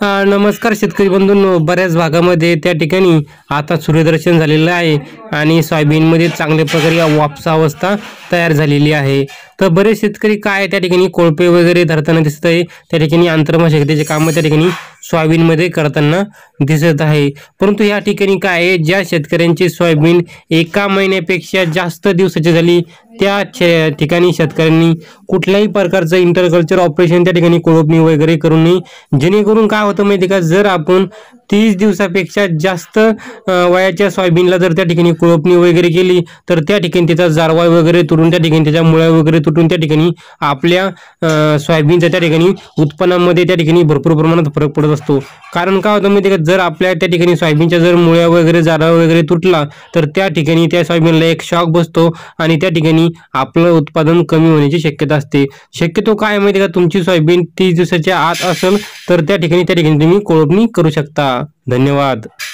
नमस्कार शेतकरी बंधूंनो, बऱ्याच भागामध्ये त्या ठिकाणी आता सूर्यदर्शन झालेलं आहे आणि सोयाबीनमध्ये चांगल्या प्रकारे वापसा अवस्था तयार झालेली आहे। तर बरेच शेतकरी काय त्या ठिकाणी कोळपे वगैरे धरताना दिसत आहे, त्या ठिकाणी आंतरमशागतीचे काम त्या ठिकाणी सोयाबीनमध्ये करताना दिसत आहे। परंतु या ठिकाणी काय आहे, ज्या शेतकऱ्यांची सोयाबीन एका महिन्यापेक्षा जास्त दिवसाची झाली त्या ठिकाणी शेतकऱ्यांनी कुठल्याही प्रकारचं इंटरकल्चर ऑपरेशन त्या ठिकाणी कोळपणी वगैरे करू नये, जेणेकरून काय होतं माहिती का, जर आपण 30 दिवसापेक्षा जास्त वयाच्या सोयाबीनला जर त्या ठिकाणी कोळपणी वगैरे केली तर त्या ठिकाणी त्याचा जारवा वगैरे तुटून त्या ठिकाणी त्याच्या मुळ्या वगैरे तुटून त्या ठिकाणी आपल्या सोयाबीनच्या त्या ठिकाणी उत्पन्नामध्ये त्या ठिकाणी भरपूर प्रमाणात फरक पडत असतो। कारण काय होतं माहिती का, जर आपल्या त्या ठिकाणी सोयाबीनच्या जर मुळ्या वगैरे जारवा वगैरे तुटला तर त्या ठिकाणी त्या सोयाबीनला एक शॉक बसतो आणि त्या ठिकाणी आपलं उत्पादन कमी होण्याची शक्यता असते। शक्यतो काय माहिती का, तुमची सोयाबीन 30 दिवसाच्या आत असेल तर त्या ठिकाणी तुम्ही कोळपणी करू शकता। धन्यवाद।